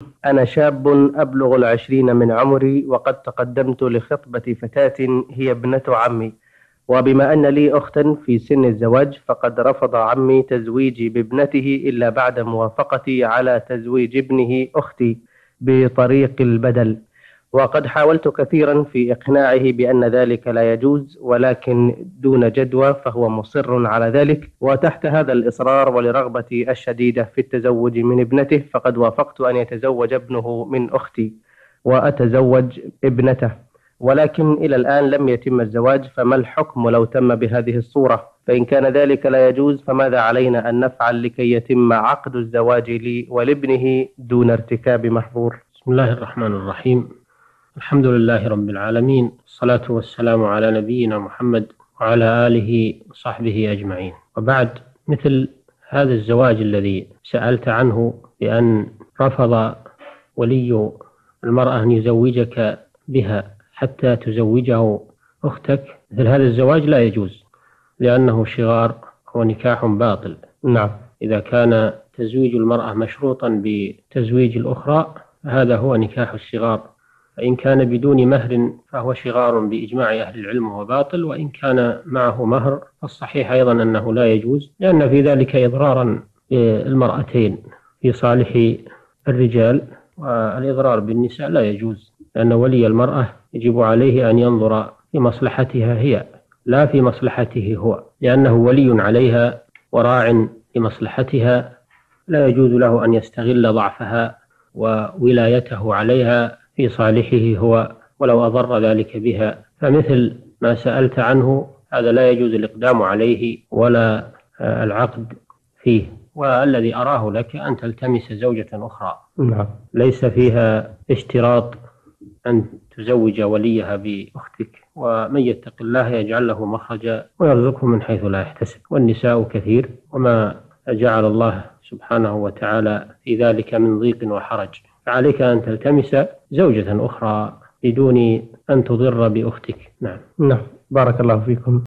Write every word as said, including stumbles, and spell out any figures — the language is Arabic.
أنا شاب أبلغ العشرين من عمري، وقد تقدمت لخطبة فتاة هي ابنة عمي، وبما أن لي أختا في سن الزواج فقد رفض عمي تزويجي بابنته إلا بعد موافقتي على تزويج ابنه أختي بطريق البدل. وقد حاولت كثيرا في إقناعه بأن ذلك لا يجوز، ولكن دون جدوى، فهو مصر على ذلك. وتحت هذا الإصرار ولرغبتي الشديدة في التزوج من ابنته، فقد وافقت أن يتزوج ابنه من أختي وأتزوج ابنته، ولكن إلى الآن لم يتم الزواج. فما الحكم لو تم بهذه الصورة؟ فإن كان ذلك لا يجوز، فماذا علينا أن نفعل لكي يتم عقد الزواج لي ولابنه دون ارتكاب محظور؟ بسم الله الرحمن الرحيم. الحمد لله رب العالمين، الصلاة والسلام على نبينا محمد وعلى آله وصحبه أجمعين. وبعد، مثل هذا الزواج الذي سألت عنه بأن رفض ولي المرأة أن يزوجك بها حتى تزوجه أختك، مثل هذا الزواج لا يجوز، لأنه شغار ونكاح باطل. نعم. إذا كان تزويج المرأة مشروطا بتزويج الأخرى هذا هو نكاح الشغار، فإن كان بدون مهر فهو شغار بإجماع أهل العلم وباطل، وإن كان معه مهر فالصحيح أيضا أنه لا يجوز، لأن في ذلك إضرارا بالمرأتين في صالح الرجال، والإضرار بالنساء لا يجوز، لأن ولي المرأة يجب عليه أن ينظر في مصلحتها هي لا في مصلحته هو، لأنه ولي عليها وراع لمصلحتها، لا يجوز له أن يستغل ضعفها وولايته عليها في صالحه هو ولو أضر ذلك بها. فمثل ما سألت عنه هذا لا يجوز الإقدام عليه ولا العقد فيه. والذي أراه لك أن تلتمس زوجة أخرى نعم. ليس فيها اشتراط أن تزوج وليها بأختك، ومن يتق الله يجعل له مخرجا ويرزقه من حيث لا يحتسب. والنساء كثير، وما جعل الله سبحانه وتعالى في ذلك من ضيق وحرج، فعليك أن تلتمس زوجة أخرى بدون أن تضر بأختك. نعم. نعم، بارك الله فيكم.